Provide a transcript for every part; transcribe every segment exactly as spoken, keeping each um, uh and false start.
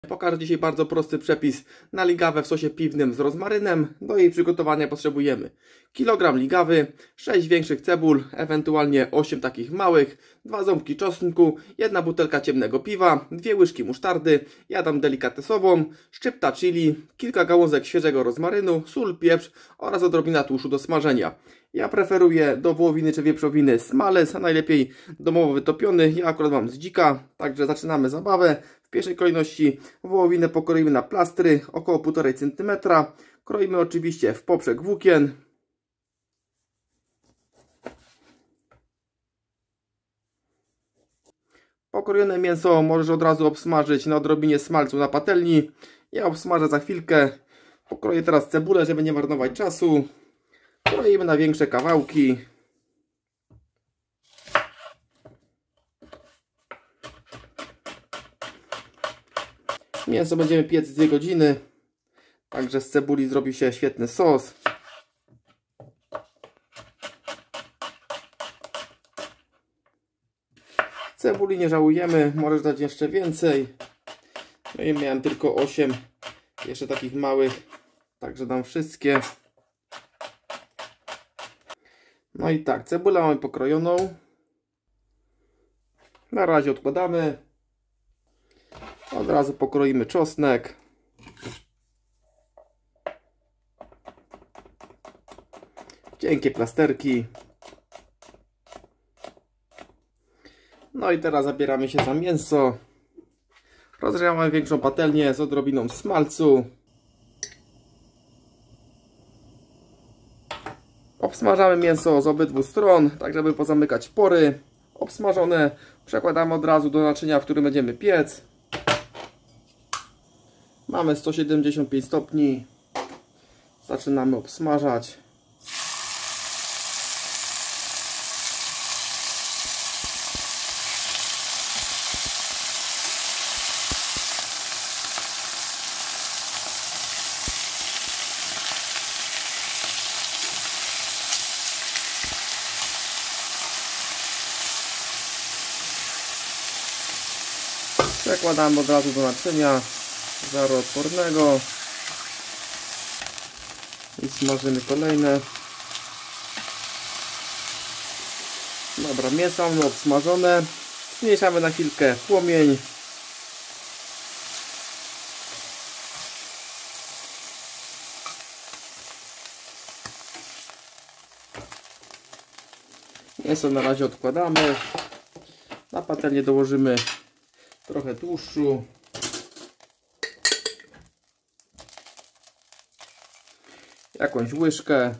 Pokażę dzisiaj bardzo prosty przepis na ligawę w sosie piwnym z rozmarynem. Do jej przygotowania potrzebujemy kilogram ligawy, sześć większych cebul, ewentualnie osiem takich małych, dwa ząbki czosnku, jedna butelka ciemnego piwa, dwie łyżki musztardy, ja dam delikatesową, szczypta chili, kilka gałązek świeżego rozmarynu, sól, pieprz oraz odrobina tłuszczu do smażenia. Ja preferuję do wołowiny czy wieprzowiny smalec, a najlepiej domowo wytopiony. Ja akurat mam z dzika, także zaczynamy zabawę. W pierwszej kolejności wołowinę pokroimy na plastry, około półtora centymetra. Kroimy oczywiście w poprzek włókien. Pokrojone mięso możesz od razu obsmażyć na odrobinie smalcu na patelni. Ja obsmażę za chwilkę. Pokroję teraz cebulę, żeby nie marnować czasu. Kroimy na większe kawałki. Mięso będziemy piec dwie godziny. Także z cebuli zrobi się świetny sos. Cebuli nie żałujemy, możesz dać jeszcze więcej. No i miałem tylko osiem jeszcze takich małych, także dam wszystkie. No i tak, cebulę mamy pokrojoną. Na razie odkładamy. Od razu pokroimy czosnek. Cienkie plasterki. No i teraz zabieramy się za mięso. Rozgrzewamy większą patelnię z odrobiną smalcu. Obsmażamy mięso z obydwu stron, tak żeby pozamykać pory. Obsmażone przekładamy od razu do naczynia, w którym będziemy piec. Mamy sto siedemdziesiąt pięć stopni. Zaczynamy obsmażać. Przekładamy od razu do naczynia żaroodpornego i smażymy kolejne. Dobra, mięso mamy obsmażone. Zmniejszamy na chwilkę płomień. Mięso na razie odkładamy. Na patelnię dołożymy trochę tłuszczu. Jakąś łyżkę.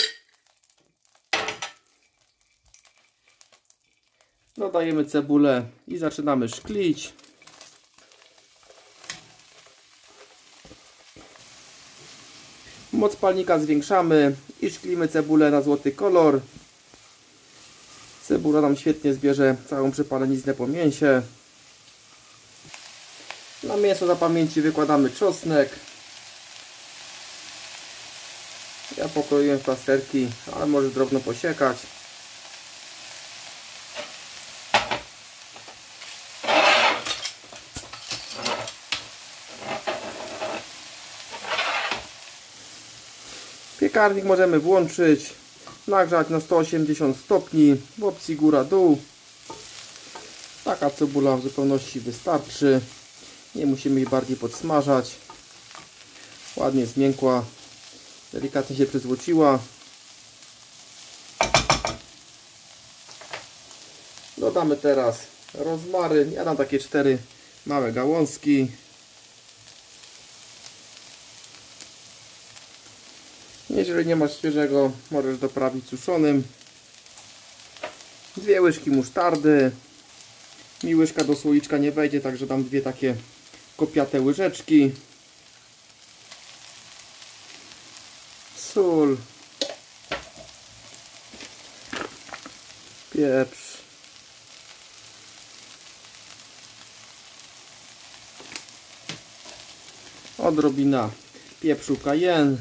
Dodajemy cebulę i zaczynamy szklić. Moc palnika zwiększamy i szklimy cebulę na złoty kolor. Cebula nam świetnie zbierze całą przepalenizdę po mięsie. Na mięso dla pamięci wykładamy czosnek. Ja pokroiłem plasterki, ale możesz drobno posiekać. Piekarnik możemy włączyć, nagrzać na sto osiemdziesiąt stopni w opcji góra-dół. Taka cebula w zupełności wystarczy. Nie musimy jej bardziej podsmażać. Ładnie zmiękła. Delikatnie się przyzłociła. Dodamy teraz rozmaryn. Ja dam takie cztery małe gałązki. Jeżeli nie masz świeżego, możesz doprawić suszonym. Dwie łyżki musztardy. Mi łyżka do słoiczka nie wejdzie, także dam dwie takie kopiate łyżeczki. Sól. Pieprz. Odrobina pieprzu cayenne.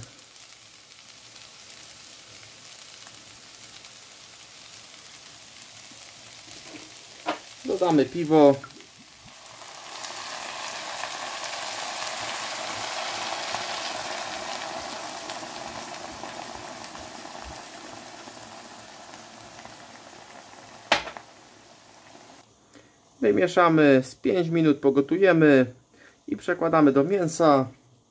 Dodamy piwo. Wymieszamy, z pięć minut pogotujemy i przekładamy do mięsa.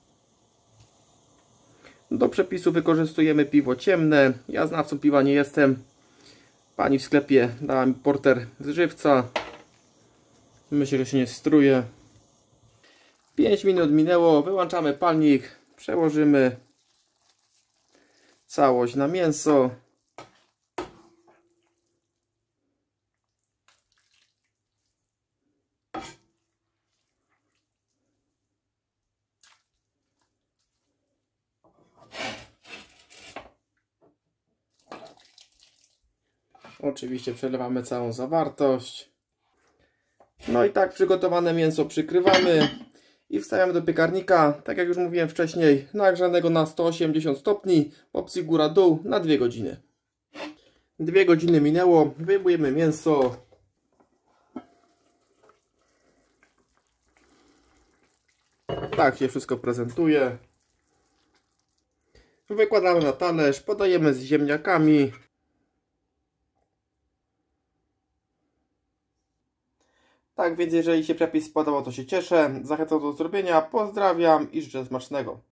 Do przepisu wykorzystujemy piwo ciemne. Ja znawcą piwa nie jestem. Pani w sklepie dała mi porter z żywca. Myślę, że się nie struje. pięć minut minęło. Wyłączamy palnik. Przełożymy całość na mięso. Oczywiście przelewamy całą zawartość. No i tak przygotowane mięso przykrywamy i wstawiamy do piekarnika, tak jak już mówiłem wcześniej, nagrzanego na sto osiemdziesiąt stopni, opcji góra-dół na dwie godziny. dwie godziny minęło, wyjmujemy mięso. Tak się wszystko prezentuje. Wykładamy na talerz, podajemy z ziemniakami. Tak więc jeżeli się przepis spodobał, to się cieszę. Zachęcam do zrobienia. Pozdrawiam i życzę smacznego.